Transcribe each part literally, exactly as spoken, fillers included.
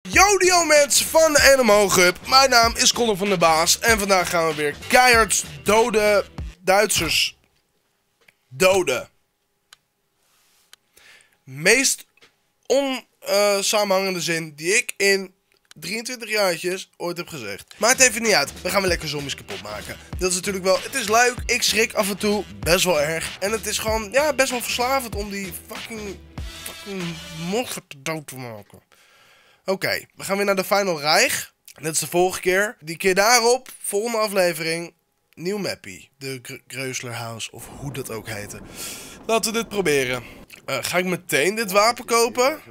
Yo mensen van de Animal Hub. Mijn naam is Colin van der Baas. En vandaag gaan we weer keihard dode Duitsers doden. Meest onsamenhangende zin die ik in drieëntwintig jaartjes ooit heb gezegd. Maakt even niet uit. We gaan weer lekker zombies kapot maken. Dat is natuurlijk wel... Het is leuk. Ik schrik af en toe. Best wel erg. En het is gewoon... Ja, best wel verslavend om die fucking... Fucking monster dood te maken. Oké, okay, we gaan weer naar de Final Reich. Net als de vorige keer. Die keer daarop, volgende aflevering, nieuw mappie. De Größler House, of hoe dat ook heette. Laten we dit proberen. Uh, ga ik meteen dit wapen kopen?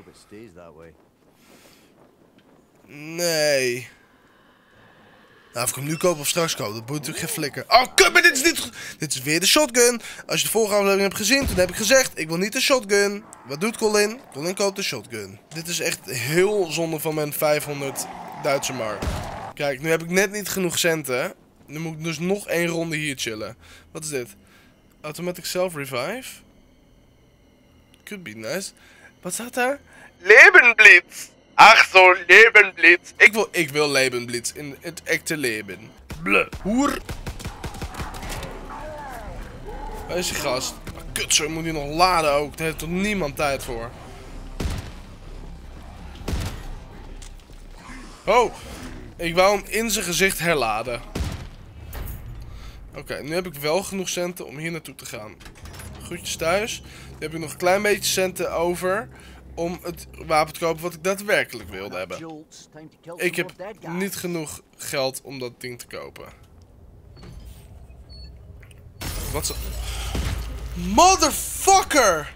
Nee. Nou, of ik hem nu koop of straks koop, dat moet natuurlijk geen flikker. Oh, kut, maar dit is niet... Dit is weer de shotgun. Als je de vorige aflevering hebt gezien, toen heb ik gezegd, ik wil niet de shotgun. Wat doet Colin? Colin koopt de shotgun. Dit is echt heel zonde van mijn vijfhonderd Duitse mark. Kijk, nu heb ik net niet genoeg centen. Nu moet ik dus nog één ronde hier chillen. Wat is dit? Automatic self-revive? Could be nice. Wat staat daar? Lebenblitz! Ach zo, Lebenblitz. Ik wil, ik wil Lebenblitz in het echte leven. Bleh. Hoer. Waar is die gast? Oh, kut, zo moet hij nog laden ook. Daar heeft toch niemand tijd voor. Oh. Ik wou hem in zijn gezicht herladen. Oké, okay, nu heb ik wel genoeg centen om hier naartoe te gaan. Groetjes thuis. Nu heb ik nog een klein beetje centen over... om het wapen te kopen wat ik daadwerkelijk wilde hebben. Ik heb niet genoeg geld om dat ding te kopen. Wat zo... Motherfucker!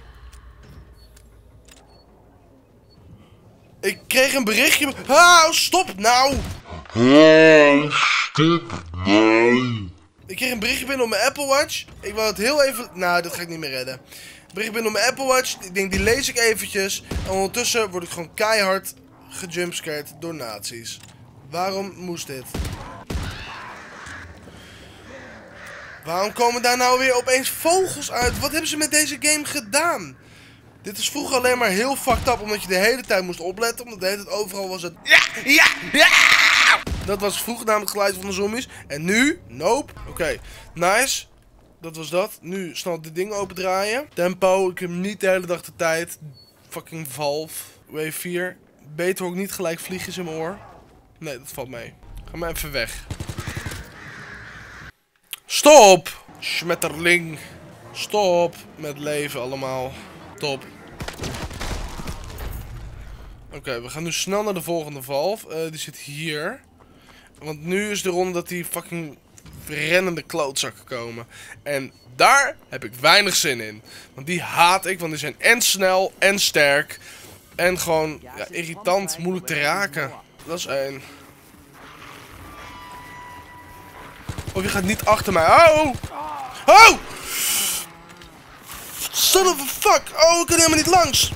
Ik kreeg een berichtje... Ah, stop nou! Ah, stop nou! Ik kreeg een berichtje binnen op mijn Apple Watch. Ik wou het heel even... Nou, dat ga ik niet meer redden. Bericht binnen op mijn Apple Watch. Ik denk, die lees ik eventjes. En ondertussen word ik gewoon keihard gejumpscared door nazi's. Waarom moest dit? Waarom komen daar nou weer opeens vogels uit? Wat hebben ze met deze game gedaan? Dit is vroeger alleen maar heel fucked up. Omdat je de hele tijd moest opletten. Omdat de hele tijd overal was het... Ja! Ja! Ja! Dat was vroeger namelijk het geluid van de zombies. En nu? Nope. Oké. Okay. Nice. Dat was dat. Nu snel dit ding opendraaien. Tempo. Ik heb niet de hele dag de tijd. Fucking Valve. Wave vier. Beter ook niet gelijk vliegjes in mijn oor. Nee, dat valt mee. Ga maar even weg. Stop! Schmetterling. Stop. Met leven allemaal. Top. Oké, okay, we gaan nu snel naar de volgende Valve. Uh, die zit hier. Want nu is de ronde dat die fucking... rennende klootzakken komen. En daar heb ik weinig zin in. Want die haat ik, want die zijn en snel en sterk. En gewoon ja, irritant, moeilijk te raken. Dat is één. Oh, je gaat niet achter mij. Oh! Oh! Son of a fuck! Oh, ik kan helemaal niet langs.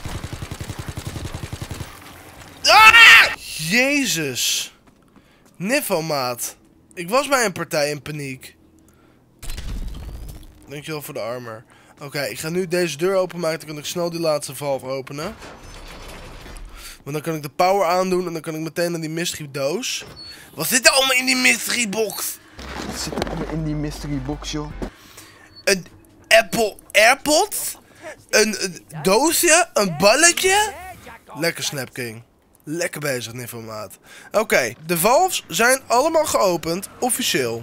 Ah! Jezus. Nifomaat. Ik was bij een partij in paniek. Dankjewel voor de armor. Oké, okay, ik ga nu deze deur openmaken. Dan kan ik snel die laatste valve openen. Want dan kan ik de power aandoen. En dan kan ik meteen naar die mystery doos. Wat zit er allemaal in die mystery box? Wat zit er allemaal in die mystery box, joh? Een Apple AirPods. Een, een doosje. Een balletje. Lekker Snap King. Lekker bezig, Nifomaat. Oké, okay, de valves zijn allemaal geopend, officieel.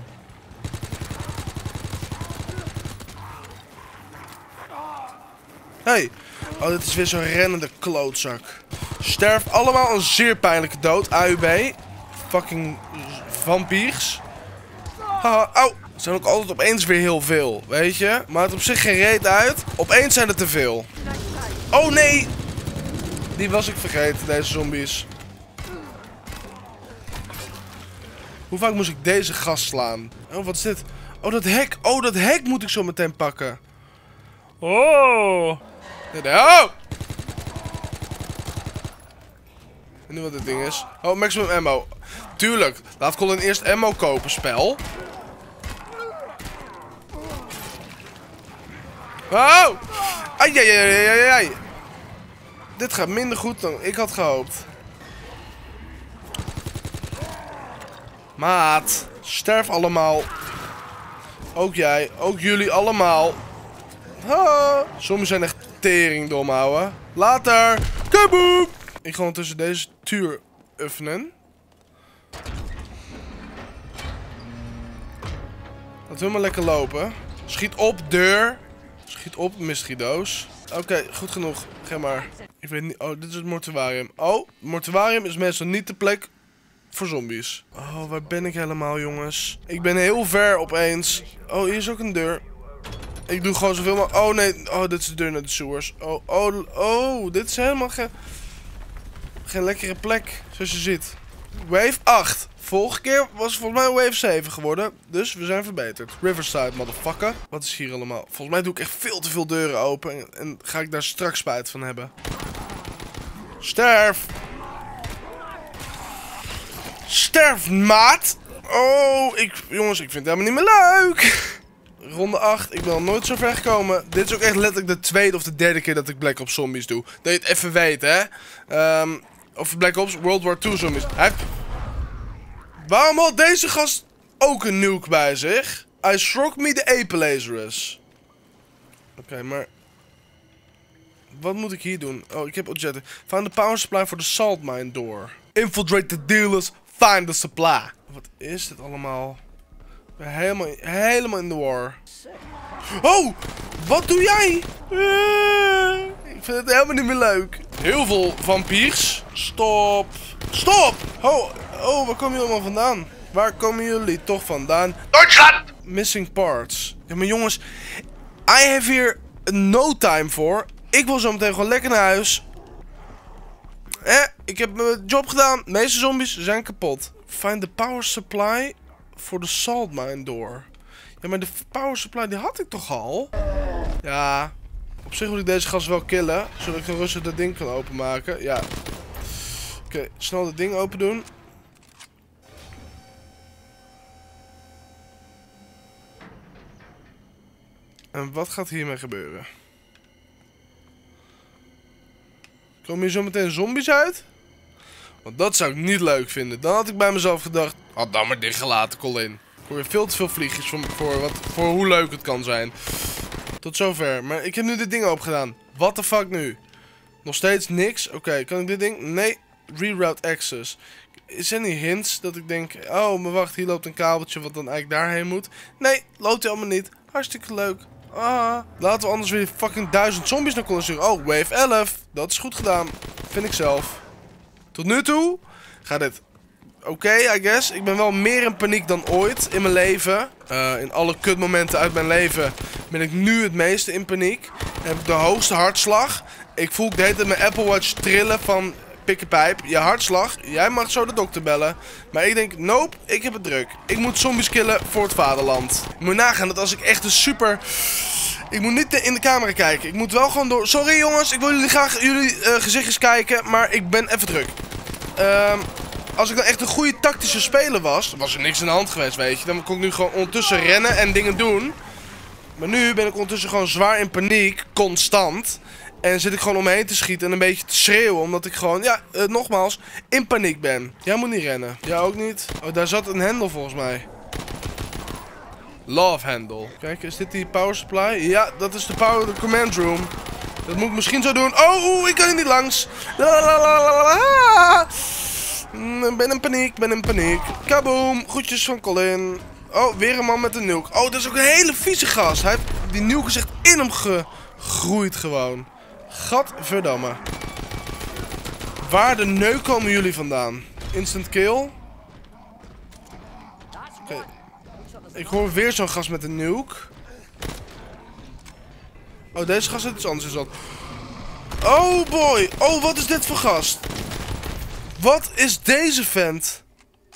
Hey, oh, dit is weer zo'n rennende klootzak. Sterf allemaal een zeer pijnlijke dood, A U B. Fucking vampiers. Haha, au. Er zijn ook altijd opeens weer heel veel, weet je. Maakt op zich geen reet uit. Opeens zijn er te veel. Oh nee! Die was ik vergeten, deze zombies. Hoe vaak moest ik deze gast slaan? Oh, wat is dit? Oh, dat hek. Oh, dat hek moet ik zo meteen pakken. Oh. Oh. En nu wat dit ding is. Oh, maximum ammo. Tuurlijk. Laat Colin eerst ammo kopen, spel. Oh. Ai, ai, ai, ai, ai. Dit gaat minder goed dan ik had gehoopt. Maat, sterf allemaal. Ook jij, ook jullie allemaal. Ha, zombies zijn echt teringdom, ouwe. Later. Kaboom! Ik ga ondertussen deze tuur oefenen. Laten we maar lekker lopen. Schiet op, deur. Schiet op, mystery doos. Oké, okay, goed genoeg. Ga maar. Ik weet niet. Oh, dit is het mortuarium. Oh, het mortuarium is meestal niet de plek voor zombies. Oh, waar ben ik helemaal, jongens? Ik ben heel ver opeens. Oh, hier is ook een deur. Ik doe gewoon zoveel mogelijk. Oh nee, oh, dit is de deur naar de sewers. Oh, oh, oh, dit is helemaal geen... Geen lekkere plek, zoals je ziet. Wave acht. Vorige keer was het volgens mij wave zeven geworden. Dus we zijn verbeterd. Riverside, motherfucker. Wat is hier allemaal? Volgens mij doe ik echt veel te veel deuren open. En, en ga ik daar straks spijt van hebben. Sterf! Sterf, maat! Oh, ik, jongens, ik vind het helemaal niet meer leuk. Ronde acht, ik ben al nooit zo ver gekomen. Dit is ook echt letterlijk de tweede of de derde keer dat ik Black Ops Zombies doe. Dat je het even weet, hè. Um, of Black Ops World War twee Zombies. Hij heeft... Waarom had deze gast ook een nuke bij zich? I struck me the Ape Lazarus. Oké, okay, maar... Wat moet ik hier doen? Oh, ik heb objective. Find the power supply for the salt mine door. Infiltrate the dealers. Find the supply. Wat is dit allemaal? Ik ben helemaal, helemaal in de war. Oh! Wat doe jij? Uh, ik vind het helemaal niet meer leuk. Heel veel vampiers. Stop. Stop! Oh, oh, waar komen jullie allemaal vandaan? Waar komen jullie toch vandaan? Duitsland! Missing parts. Ja, maar jongens, I have here no time voor. Ik wil zo meteen gewoon lekker naar huis. Eh, ik heb mijn job gedaan. De meeste zombies zijn kapot. Find the power supply for the salt mine door. Ja, maar de power supply die had ik toch al? Ja, op zich wil ik deze gast wel killen. Zodat ik dan rustig dat ding kan openmaken. Ja. Oké, okay, snel dat ding open doen. En wat gaat hiermee gebeuren? Komen hier zo meteen zombies uit? Want dat zou ik niet leuk vinden. Dan had ik bij mezelf gedacht, had dan maar dicht gelaten, Colin. Ik hoor weer veel te veel vliegjes voor, voor, wat, voor hoe leuk het kan zijn. Tot zover. Maar ik heb nu dit ding open gedaan. What the fuck nu? Nog steeds niks? Oké, okay, kan ik dit ding? Nee. Reroute access. Is er niet hints dat ik denk, oh, maar wacht, hier loopt een kabeltje wat dan eigenlijk daarheen moet? Nee, loopt hij allemaal niet. Hartstikke leuk. Ah, laten we anders weer fucking duizend zombies naar kunnen sturen. Oh, wave elf. Dat is goed gedaan. Vind ik zelf. Tot nu toe gaat dit oké, okay, I guess. Ik ben wel meer in paniek dan ooit in mijn leven. Uh, in alle kutmomenten uit mijn leven ben ik nu het meeste in paniek. Heb ik de hoogste hartslag. Ik voel de hele tijd mijn Apple Watch trillen van... Pikkenpijp, je hartslag. Jij mag zo de dokter bellen. Maar ik denk, nope, ik heb het druk. Ik moet zombies killen voor het vaderland. Ik moet nagaan dat als ik echt een super... Ik moet niet in de camera kijken. Ik moet wel gewoon door... Sorry jongens, ik wil jullie graag jullie uh, gezichtjes kijken. Maar ik ben even druk. Uh, als ik dan echt een goede tactische speler was... was er niks aan de hand geweest, weet je. Dan kon ik nu gewoon ondertussen rennen en dingen doen. Maar nu ben ik ondertussen gewoon zwaar in paniek. Constant. En zit ik gewoon om me heen te schieten en een beetje te schreeuwen. Omdat ik gewoon, ja, uh, nogmaals, in paniek ben. Jij moet niet rennen. Jij ook niet. Oh, daar zat een hendel volgens mij. Love handle. Kijk, is dit die power supply? Ja, dat is de power the command room. Dat moet ik misschien zo doen. Oh, oeh, ik kan er niet langs. Ik ben in paniek, ben in paniek. Kaboom, groetjes van Colin. Oh, weer een man met een nuke. Oh, dat is ook een hele vieze gast. Hij heeft, die nuke is echt in hem gegroeid gewoon. Gadverdamme. Waar de neuk komen jullie vandaan? Instant kill. Oké. Okay. Ik hoor weer zo'n gast met een nuke. Oh, deze gast heeft iets anders is dat. Oh boy. Oh, wat is dit voor gast? Wat is deze vent?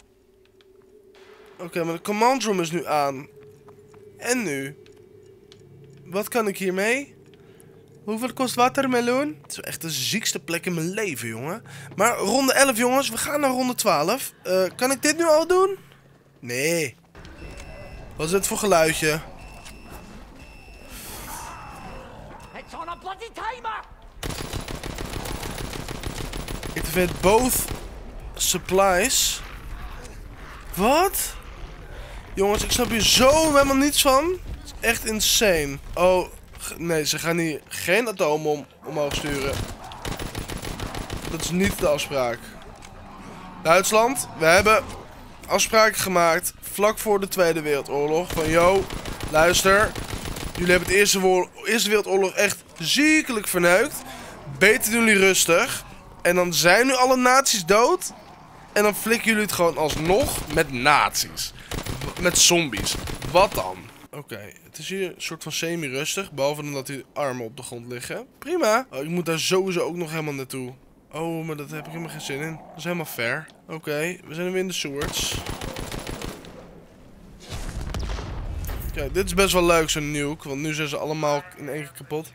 Oké, okay, maar de command room is nu aan. En nu? Wat kan ik hiermee? Hoeveel kost watermeloen? Het is echt de ziekste plek in mijn leven, jongen. Maar ronde elf, jongens. We gaan naar ronde twaalf. Uh, kan ik dit nu al doen? Nee. Wat is dit voor geluidje? Activate both supplies Wat? Jongens, ik snap hier zo helemaal niets van. Het is echt insane. Oh, nee, ze gaan hier geen atomen om, omhoog sturen. Dat is niet de afspraak. Duitsland, we hebben afspraken gemaakt vlak voor de Tweede Wereldoorlog. Van, yo, luister. Jullie hebben het Eerste, Eerste Wereldoorlog echt ziekelijk verneukt. Beter doen jullie rustig. En dan zijn nu alle nazi's dood. En dan flikken jullie het gewoon alsnog met nazi's. Met zombies. Wat dan? Oké, okay, het is hier een soort van semi-rustig. Behalve dan dat die armen op de grond liggen. Prima. Oh, ik moet daar sowieso ook nog helemaal naartoe. Oh, maar dat heb ik helemaal geen zin in. Dat is helemaal fair. Oké, okay, we zijn weer in de sewers. Kijk, dit is best wel leuk, zo'n nuke. Want nu zijn ze allemaal in één keer kapot.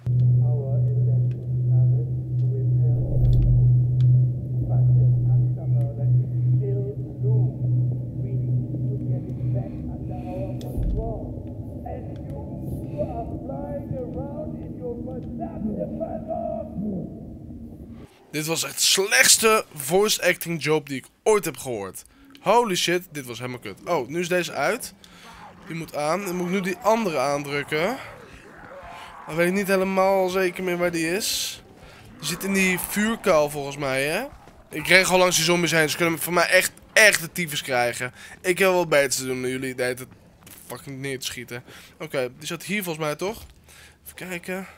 Dit was echt de slechtste voice acting job die ik ooit heb gehoord. Holy shit, dit was helemaal kut. Oh, nu is deze uit. Die moet aan. Dan moet ik nu die andere aandrukken. Dan weet ik niet helemaal zeker meer waar die is. Die zit in die vuurkuil volgens mij, hè. Ik ren gewoon langs die zombies heen. Ze kunnen van mij echt, echt de tyfus krijgen. Ik heb wel beter te doen dan jullie deed het fucking neer te schieten. Oké, okay, die zat hier volgens mij toch? Even kijken.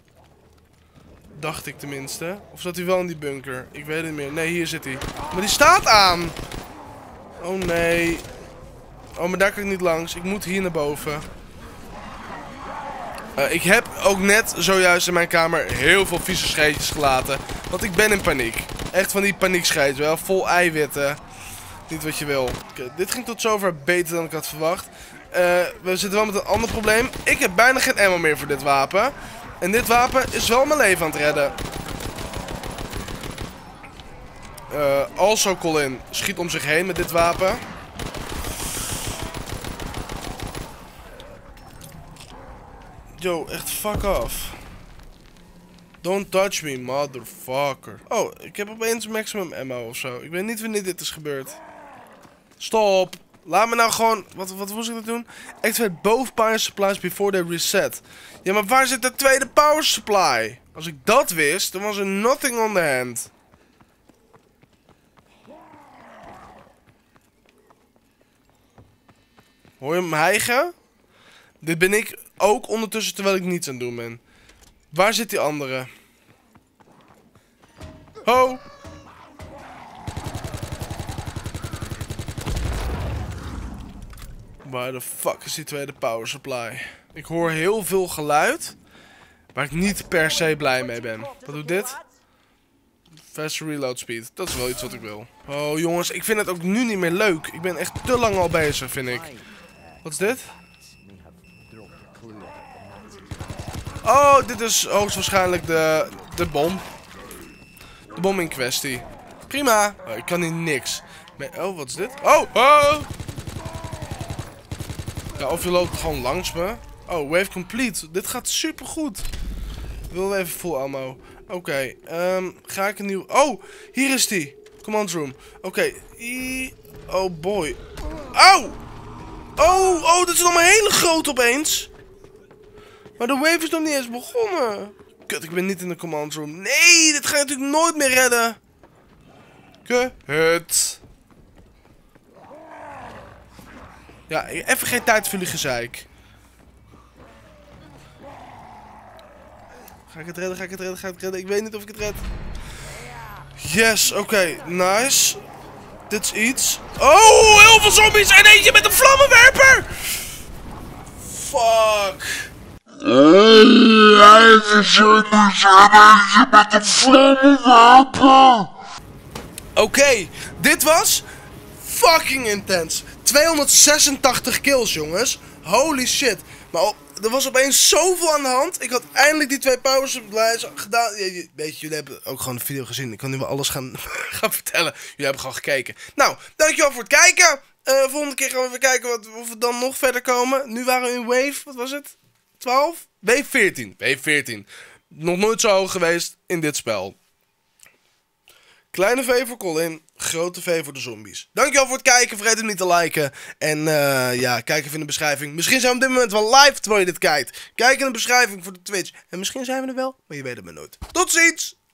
Dacht ik tenminste. Of zat hij wel in die bunker? Ik weet het niet meer. Nee, hier zit hij. Maar die staat aan! Oh nee. Oh, maar daar kan ik niet langs. Ik moet hier naar boven. Uh, ik heb ook net zojuist in mijn kamer heel veel vieze scheetjes gelaten. Want ik ben in paniek. Echt van die paniekscheetjes, wel. Vol eiwitten. Niet wat je wil. Okay, dit ging tot zover beter dan ik had verwacht. Uh, we zitten wel met een ander probleem. Ik heb bijna geen ammo meer voor dit wapen. En dit wapen is wel mijn leven aan het redden. Uh, also Colin schiet om zich heen met dit wapen. Yo, echt fuck off. Don't touch me, motherfucker. Oh, ik heb opeens maximum ammo of zo. Ik weet niet wanneer dit is gebeurd. Stop. Laat me nou gewoon... Wat, wat moest ik dat doen? Activate both power supplies before they reset. Ja, maar waar zit de tweede power supply? Als ik dat wist, dan was er nothing on the hand. Hoor je hem hijgen? Dit ben ik ook ondertussen terwijl ik niets aan het doen ben. Waar zit die andere? Ho! Waar de fuck is die tweede power supply? Ik hoor heel veel geluid, waar ik niet per se blij mee ben. Wat doet dit? Fast reload speed. Dat is wel iets wat ik wil. Oh jongens, ik vind het ook nu niet meer leuk. Ik ben echt te lang al bezig, vind ik. Wat is dit? Oh, dit is hoogstwaarschijnlijk de, de bom. De bom in kwestie. Prima. Oh, ik kan hier niks. Oh, wat is dit? Oh, oh! Ja, of je loopt gewoon langs me. Oh, wave complete. Dit gaat super goed. Ik wil even full ammo. Oké, okay, um, ga ik een nieuw... Oh, hier is die. Command room. Oké. Okay. Oh boy. Au! Oh, oh, dit is allemaal hele groot opeens. Maar de wave is nog niet eens begonnen. Kut, ik ben niet in de command room. Nee, dit ga je natuurlijk nooit meer redden. Kut. Ja, even geen tijd voor jullie gezeik. Ga ik het redden? Ga ik het redden? Ga ik het redden? Ik weet niet of ik het red. Yes, oké. Okay, nice. Dit is iets. Oh, heel veel zombies en eentje met een vlammenwerper. Fuck. Oké, okay, dit was fucking intens. tweehonderdzesentachtig kills, jongens. Holy shit. Maar oh, er was opeens zoveel aan de hand. Ik had eindelijk die twee power supplies gedaan. Weet je, jullie hebben ook gewoon de video gezien. Ik kan nu wel alles gaan, gaan vertellen. Jullie hebben gewoon gekeken. Nou, dankjewel voor het kijken. Uh, volgende keer gaan we even kijken wat, of we dan nog verder komen. Nu waren we in wave, wat was het? twaalf? Wave veertien. Wave veertien. Nog nooit zo hoog geweest in dit spel. Kleine V voor Colin. Grote V voor de zombies. Dankjewel voor het kijken. Vergeet hem niet te liken. En uh, ja, kijk even in de beschrijving. Misschien zijn we op dit moment wel live terwijl je dit kijkt. Kijk in de beschrijving voor de Twitch. En misschien zijn we er wel, maar je weet het maar nooit. Tot ziens!